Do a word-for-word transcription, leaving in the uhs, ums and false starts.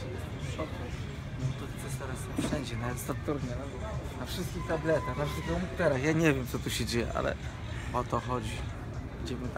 jestem w szoku. No to jest teraz wszędzie, na Saturnie, na wszystkich tabletach, na wszystkich komputerach. Ja nie wiem, co tu się dzieje, ale o to chodzi. Idziemy